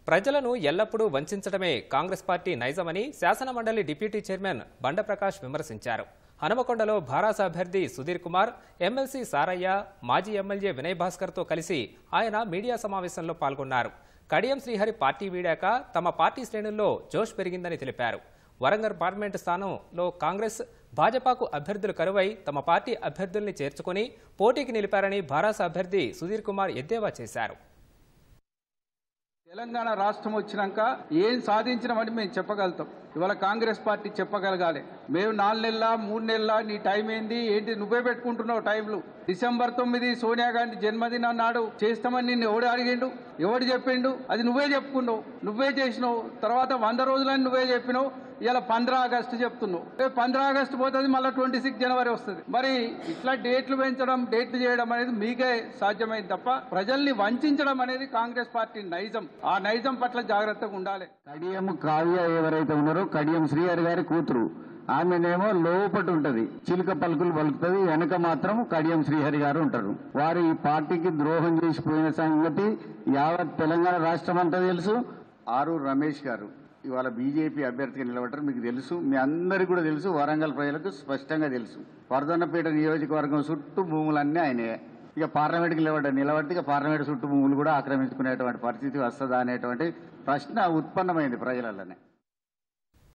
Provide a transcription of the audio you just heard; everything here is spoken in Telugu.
ప్రజలను ఎల్లప్పుడూ వంచడమే కాంగ్రెస్ పార్టీ నైజమని శాసనమండలి డిప్యూటీ చైర్మన్ బండప్రకాష్ విమర్శించారు. హనుమకొండలో భారాస అభ్యర్థి సుధీర్ కుమార్, ఎమ్మెల్సీ సారయ్య, మాజీ ఎమ్మెల్యే వినయ్ భాస్కర్తో కలిసి ఆయన మీడియా సమావేశంలో పాల్గొన్నారు. కడియం శ్రీహరి పార్టీ వీడాక తమ పార్టీ శ్రేణుల్లో జోష్ పెరిగిందని తెలిపారు. వరంగల్ పార్లమెంటు స్థానంలో కాంగ్రెస్, భాజపాకు అభ్యర్థులు కరువై తమ పార్టీ అభ్యర్థుల్ని చేర్చుకుని పోటీకి నిలిపారని భారాస అభ్యర్థి సుధీర్ కుమార్ ఎద్దేవా చేశారు. తెలంగాణ రాష్ట్రం వచ్చినాక ఏం సాధించినామని మేము చెప్పగలుగుతాం. ఇవాళ కాంగ్రెస్ పార్టీ చెప్పగలగాలి. మేము 4 నెలల 3 నెలల నీ టైం ఏంటి నువ్వే పెట్టుకుంటున్నావు టైంలు. డిసెంబర్ 9 సోనియా గాంధీ జన్మదినం నాడు చేస్తామని నిన్ను ఎవడు అడిగిండు, ఎవడు చెప్పిండు? అది నువ్వే చెప్పుకున్నావు, నువ్వే చేసినావు. తర్వాత 100 రోజులని నువ్వే చెప్పినావు. ఇలా 15 ఆగస్టు చెప్తున్నావు. 15 ఆగస్టు పోతుంది, మళ్ళీ 26 జనవరి వస్తుంది. మరి ఇట్లా డేట్లు పెంచడం, డేట్లు చేయడం అనేది మీకే సాధ్యమైంది తప్ప ప్రజల్ని వంచడం అనేది కాంగ్రెస్ పార్టీ నైజం. ఆ నైజం పట్ల జాగ్రత్తగా ఉండాలి. కడియం కావ్య ఎవరైతే ఉన్నారో కడియం శ్రీహరి గారి కూతురు, ఆమెనేమో లోపటి ఉంటది, చిలుక పలుకులు పలుకుతుంది, వెనక మాత్రం కడియం శ్రీహరి గారు ఉంటారు. వారు ఈ పార్టీకి ద్రోహం చేసిపోయిన సంగతి యావత్ తెలంగాణ రాష్ట్రం అంతా తెలుసు. ఆరూరు రమేష్ గారు ఇవాళ బీజేపీ అభ్యర్థిగా నిలబడ్డారు, మీకు తెలుసు, మీ అందరికీ కూడా తెలుసు, వరంగల్ ప్రజలకు స్పష్టంగా తెలుసు. వర్ధన్నపేట నియోజకవర్గం చుట్టూ భూములన్నీ ఆయనే. ఇక పార్లమెంట్కి నిలబడితే ఇక పార్లమెంట్ చుట్టూ భూములు కూడా ఆక్రమించుకునేటువంటి పరిస్థితి వస్తుందా అనేటువంటి ప్రశ్న ఉత్పన్నమైంది ప్రజలలోనే.